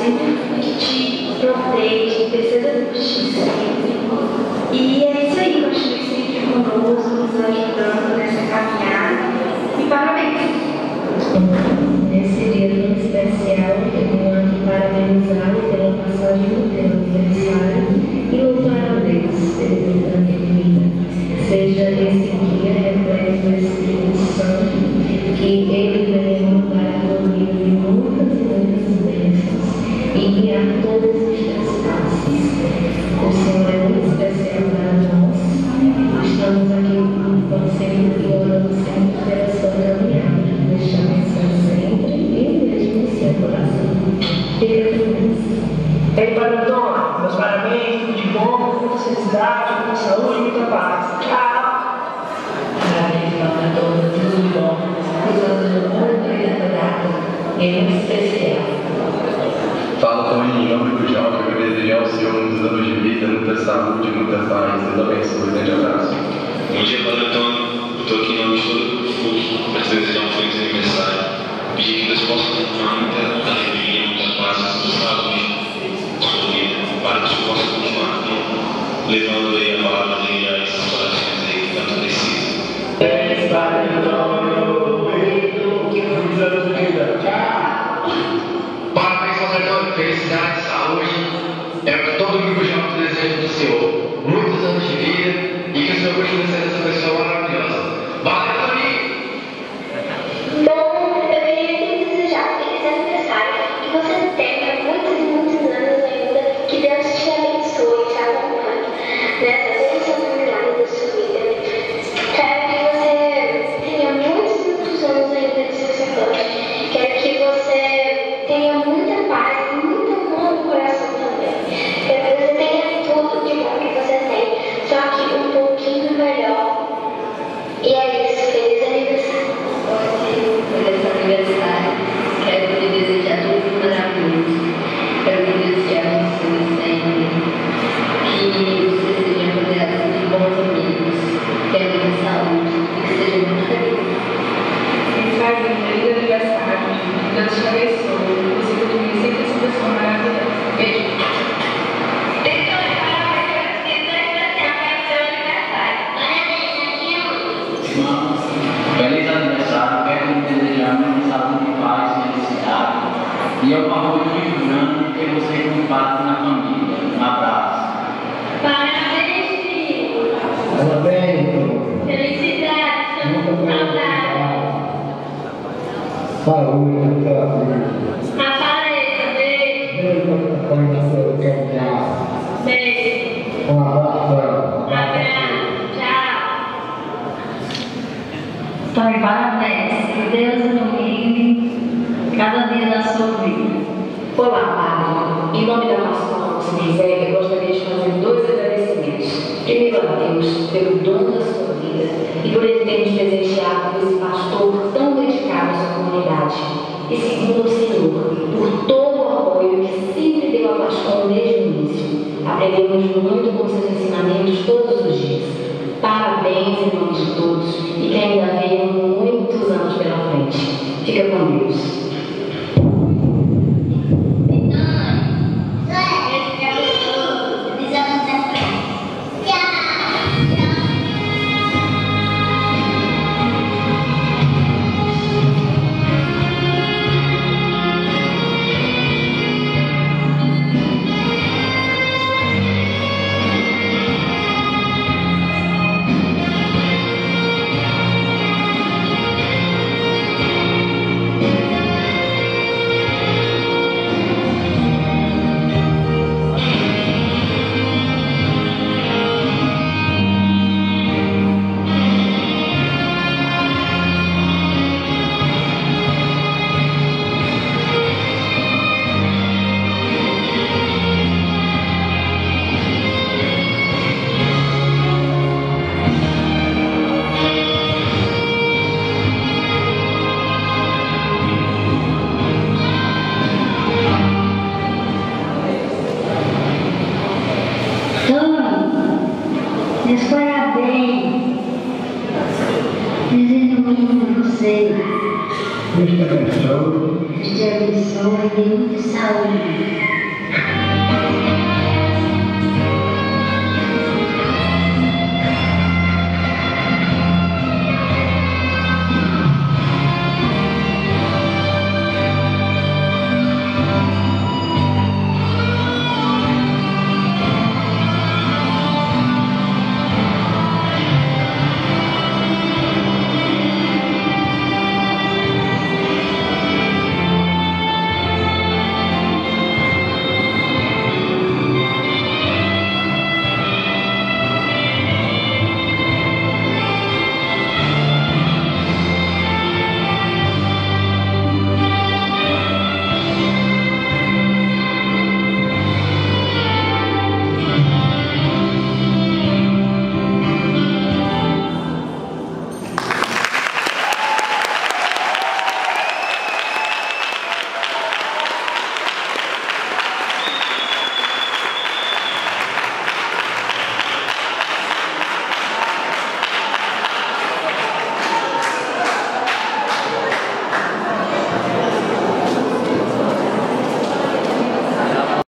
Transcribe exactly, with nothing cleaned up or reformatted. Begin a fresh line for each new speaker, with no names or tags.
sempre que te protege, princesa da justiça. E é isso aí, continue sempre conosco, nos ajudando nessa caminhada. E parabéns!
Nesse dia tão especial, eu venho aqui parabenizá-lo pela passagem do teu aniversário e louvar a Deus pelo tanto de vida. Seja esse dia repleto do Espírito Santo, que Ele venha mandar a família de muitas e muitas bênçãos e guiar todas estas passos. O Senhor é muito especial para nós. Estamos aqui com sempre e orando sempre pela sua caminhada. Deixa a mensagem sempre e mesmo no seu coração. Fica feliz.
Ei, Padre Antônio, meus parabéns, tudo de bom, muita felicidade, muita saúde e muita paz. Tchau!
Parabéns, Padre Antônio, tudo de bom. Usando muito e adorado. É muito especial.
Fala também em nome do João, que eu quero desejar ao Senhor muitos anos de vida, muita saúde, muita paz. Deus abençoe. Grande abraço.
Bom dia, Padre Antônio. Eu estou aqui em nome de todo o F U C para te desejar um feliz aniversário. Pedir que Deus possa continuar muita alegria, muita paz, muita saúde na sua vida, para que você possa continuar levando aí a palavra dele a esses corações aí que tanto precisam.
É, Padre Antônio, muitos anos de vida. Tchau!
Parabéns, Padre Antônio, felicidade, saúde. É o que todo grupo jovem deseja do Senhor. Muitos anos de vida e que o Senhor continue sendo essa pessoa maravilhosa. Valeu, Toninho!
Bom, eu queria te desejar feliz aniversário, que você tenha muitos e muitos anos ainda, que Deus te abençoe e te acompanhe nessas bênçãos milagres da sua vida. Quero que você tenha muitos e muitos anos ainda de sacerdote. Quero que você tenha muita paz e muito amor no coração também. Quero que você tenha tudo de bom que você tem, só que um pouquinho melhor. E é isso, feliz aniversário.
Por esse aniversário, quero te desejar tudo maravilhoso. Quero te desejar você sempre. Que você seja rodeado de bons amigos. Quero ter saúde e que seja muito feliz.
Mensagem de feliz aniversário. Deus te abençoe. Você continue sempre essa pessoa maravilhosa. Beijo.
Irmãos, feliz aniversário, quero te desejar muita saúde, paz e felicidade. E eu favor muito grande que você comparte na família. Um abraço.
Parabéns, filho.
Parabéns.
Felicidade, estamos com saudade.
Saúde, muita vida.
Apareça, beijo.
Deus te acompanhe na sua caminhada.
Beijo.
Um abraço.
Abraço. Tchau.
Então, parabéns. Que Deus ilumine cada dia da sua vida.
Olá, Padre. Em nome da Pastoral Nossa Miséria, gostaria de fazer dois agradecimentos. Primeiro a Deus pelo dom da sua vida e por Ele ter nos presenteado com esse pastor tão dedicado à sua comunidade. E segundo ao Senhor, por todo o apoio que sempre deu a Pastor desde o início. Aprendemos muito com seus ensinamentos todos os dias. Parabéns em nome de todos e que ainda venham muitos anos pela frente. Fica com Deus.
Meus parabéns. Desejo muito a você.
Deus te abençoe.
Deus te abençoe. Senhor dê muita saúde